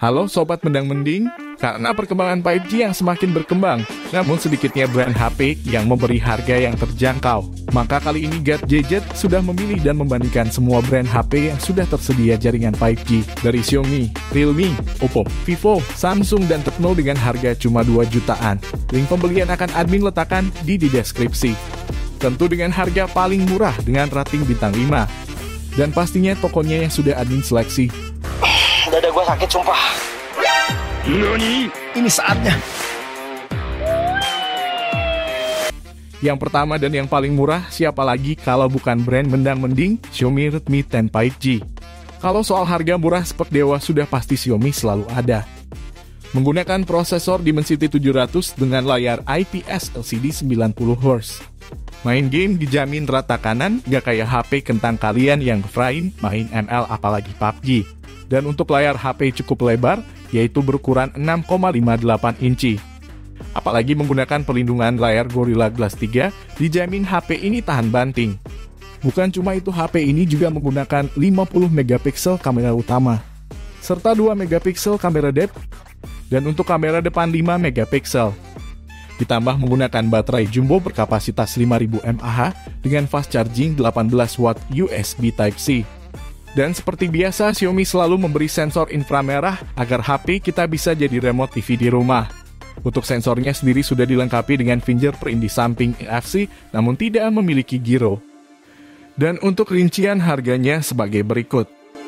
Halo Sobat Mendang-Mending, karena perkembangan 5G yang semakin berkembang, namun sedikitnya brand HP yang memberi harga yang terjangkau. Maka kali ini Gadget sudah memilih dan membandingkan semua brand HP yang sudah tersedia jaringan 5G dari Xiaomi, Realme, Oppo, Vivo, Samsung, dan Tecno dengan harga cuma 2 jutaan. Link pembelian akan admin letakkan di deskripsi. Tentu dengan harga paling murah dengan rating bintang 5. Dan pastinya tokonya yang sudah admin seleksi. Dada gue sakit sumpah. Nani? Ini saatnya. Yang pertama dan yang paling murah siapa lagi kalau bukan brand mendang-mending Xiaomi Redmi 10 5G. Kalau soal harga murah spek dewa sudah pasti Xiaomi selalu ada. Menggunakan prosesor Dimensity 700 dengan layar IPS LCD 90Hz. Main game dijamin rata kanan, gak kayak HP kentang kalian yang frame main ML apalagi PUBG. Dan untuk layar HP cukup lebar, yaitu berukuran 6,58 inci. Apalagi menggunakan perlindungan layar Gorilla Glass 3, dijamin HP ini tahan banting. Bukan cuma itu, HP ini juga menggunakan 50 megapiksel kamera utama, serta 2 megapiksel kamera depth, dan untuk kamera depan 5 megapiksel. Ditambah menggunakan baterai jumbo berkapasitas 5000 mAh dengan fast charging 18 watt USB Type-C. Dan seperti biasa, Xiaomi selalu memberi sensor inframerah agar HP kita bisa jadi remote TV di rumah. Untuk sensornya sendiri sudah dilengkapi dengan fingerprint di samping NFC, namun tidak memiliki giro. Dan untuk rincian harganya sebagai berikut.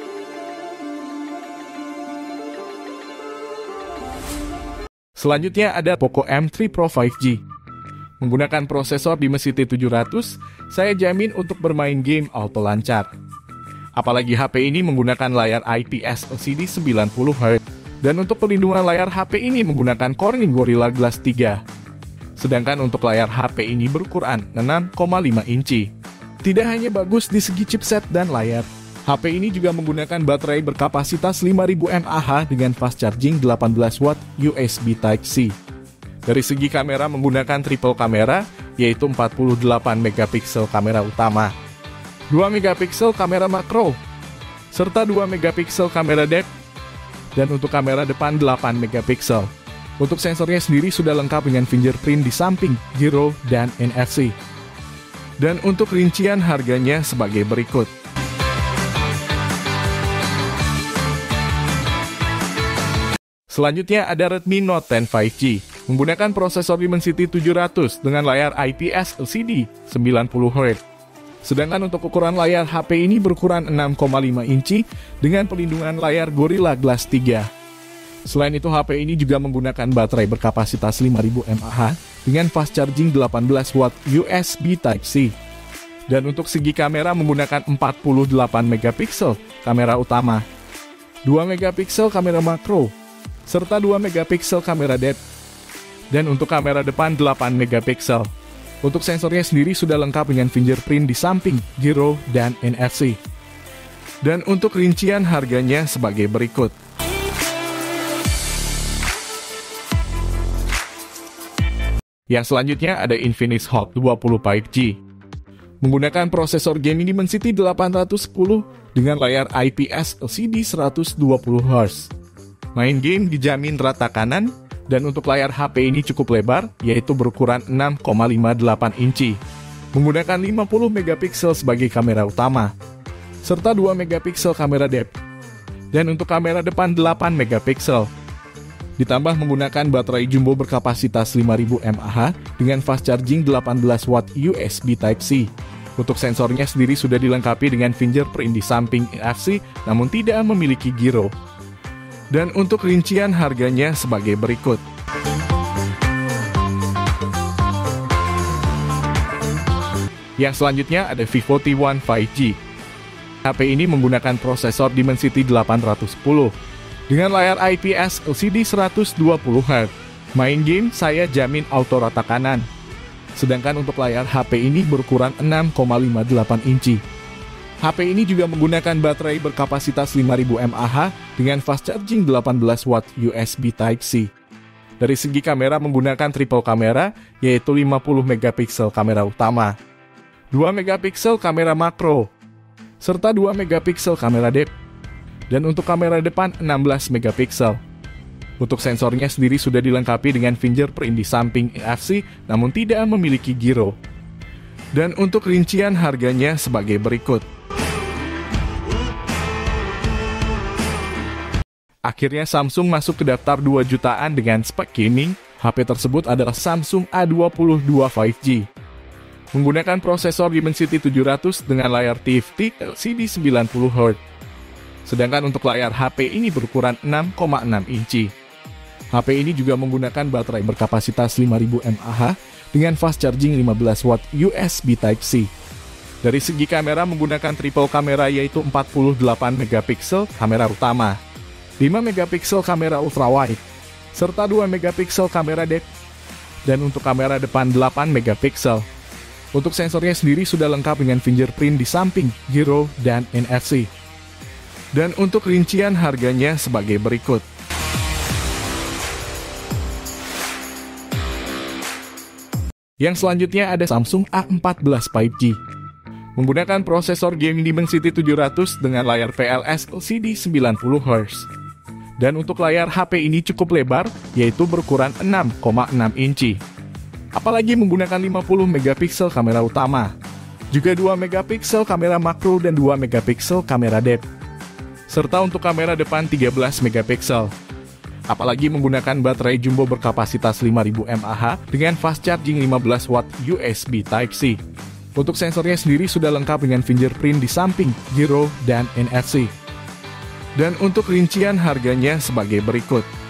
Selanjutnya ada Poco M3 Pro 5G. Menggunakan prosesor Dimensity 700, saya jamin untuk bermain game auto lancar. Apalagi HP ini menggunakan layar IPS LCD 90Hz. Dan untuk perlindungan layar HP ini menggunakan Corning Gorilla Glass 3. Sedangkan untuk layar HP ini berukuran 6,5 inci. Tidak hanya bagus di segi chipset dan layar, HP ini juga menggunakan baterai berkapasitas 5000 mAh dengan fast charging 18 watt USB Type-C. Dari segi kamera menggunakan triple kamera, yaitu 48 megapiksel kamera utama, 2 megapiksel kamera makro, serta 2 megapiksel kamera depth, dan untuk kamera depan 8 megapiksel. Untuk sensornya sendiri sudah lengkap dengan fingerprint di samping, giro, dan NFC. Dan untuk rincian harganya sebagai berikut. Selanjutnya ada Redmi Note 10 5G. Menggunakan prosesor Dimensity 700 dengan layar IPS LCD 90Hz. Sedangkan untuk ukuran layar HP ini berukuran 6,5 inci dengan perlindungan layar Gorilla Glass 3. Selain itu, HP ini juga menggunakan baterai berkapasitas 5000 mAh dengan fast charging 18 watt USB Type-C. Dan untuk segi kamera menggunakan 48 megapiksel kamera utama, 2 megapiksel kamera makro, serta 2 megapiksel kamera depth. Dan untuk kamera depan 8 megapiksel. Untuk sensornya sendiri sudah lengkap dengan fingerprint di samping, giro, dan NFC. Dan untuk rincian harganya sebagai berikut. Yang selanjutnya ada Infinix Hot 20 5G. Menggunakan prosesor gaming Dimensity 810 dengan layar IPS LCD 120Hz. Main game dijamin rata kanan. Dan untuk layar HP ini cukup lebar, yaitu berukuran 6,58 inci. Menggunakan 50 megapiksel sebagai kamera utama, serta 2 megapiksel kamera depth. Dan untuk kamera depan 8 megapiksel. Ditambah menggunakan baterai jumbo berkapasitas 5000 mAh dengan fast charging 18 watt USB Type-C. Untuk sensornya sendiri sudah dilengkapi dengan fingerprint di samping NFC, namun tidak memiliki giro. Dan untuk rincian harganya sebagai berikut. Yang selanjutnya ada Vivo T1 5G. HP ini menggunakan prosesor Dimensity 810 dengan layar IPS LCD 120Hz. Main game saya jamin auto rata kanan. Sedangkan untuk layar HP ini berukuran 6,58 inci. HP ini juga menggunakan baterai berkapasitas 5000 mAh dengan fast charging 18 watt USB Type-C. Dari segi kamera menggunakan triple kamera, yaitu 50 megapiksel kamera utama, 2 megapiksel kamera makro, serta 2 megapiksel kamera depth. Dan untuk kamera depan 16 megapiksel. Untuk sensornya sendiri sudah dilengkapi dengan fingerprint di samping NFC, namun tidak memiliki giro. Dan untuk rincian harganya sebagai berikut. Akhirnya Samsung masuk ke daftar 2 jutaan dengan spek gaming. HP tersebut adalah Samsung A22 5G. Menggunakan prosesor Dimensity 700 dengan layar TFT LCD 90Hz. Sedangkan untuk layar HP ini berukuran 6,6 inci. HP ini juga menggunakan baterai berkapasitas 5000 mAh dengan fast charging 15 watt USB Type-C. Dari segi kamera menggunakan triple kamera yaitu 48 megapiksel kamera utama, 5 megapiksel kamera ultrawide, serta 2 megapiksel kamera depth. Dan untuk kamera depan 8 megapiksel. Untuk sensornya sendiri sudah lengkap dengan fingerprint di samping, giro, dan NFC. Dan untuk rincian harganya sebagai berikut. Yang selanjutnya ada Samsung A14 5G. Menggunakan prosesor gaming Dimensity 700 dengan layar VLS LCD 90Hz. Dan untuk layar HP ini cukup lebar, yaitu berukuran 6,6 inci. Apalagi menggunakan 50 megapiksel kamera utama. Juga 2 megapiksel kamera makro dan 2 megapiksel kamera depth. Serta untuk kamera depan 13 megapiksel. Apalagi menggunakan baterai jumbo berkapasitas 5000 mAh dengan fast charging 15 watt USB Type-C. Untuk sensornya sendiri sudah lengkap dengan fingerprint di samping, giro, dan NFC. Dan untuk rincian harganya sebagai berikut.